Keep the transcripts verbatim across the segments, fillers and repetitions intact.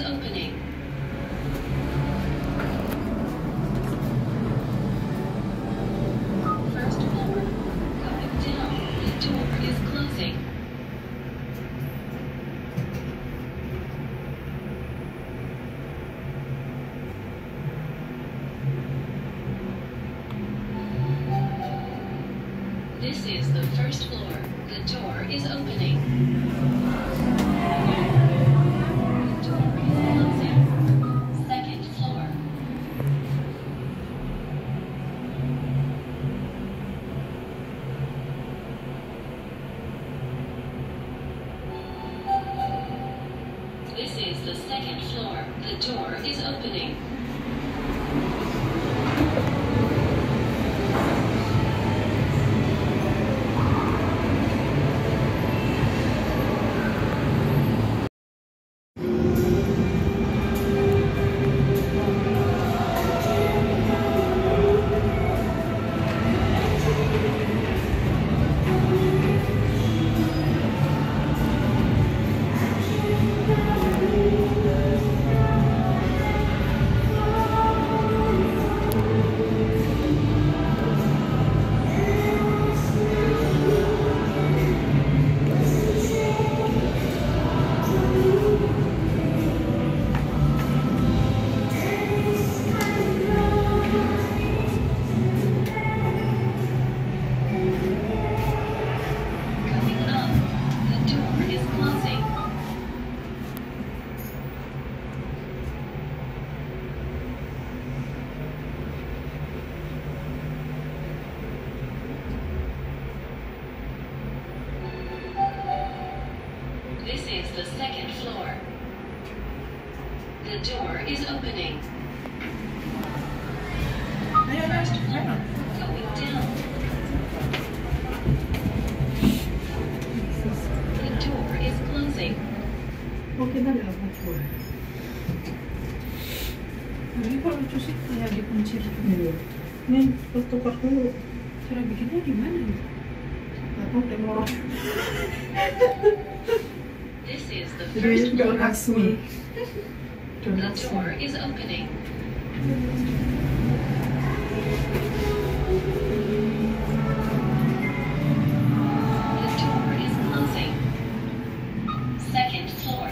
opening. First floor. Going down. The door is closing. This is the first floor. The door is opening. The door is closing. Second floor. This is the second floor. The door is opening. This is the second floor. The door is opening. First floor. Going down. The door is closing. Okay na lang ako. Hindi pa lucu sih, kayak dikunci gitu. Nih, tutup aku. Cara bikinnya gimana nih? Aku udah ngorok. This is the first floor. Don't ask me. Don't The ask door me. is opening. The door is closing. Second floor.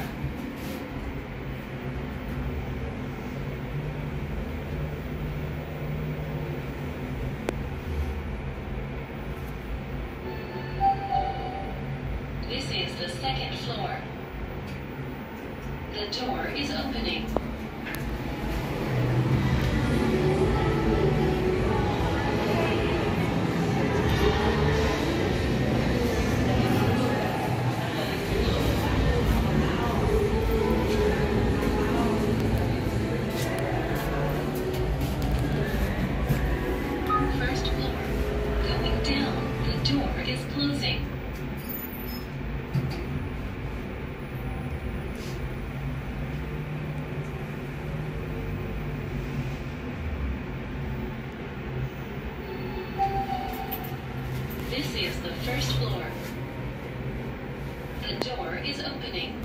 This is the second floor. The door is opening. First floor. Going down. The door is closing. This is the first floor. The door is opening.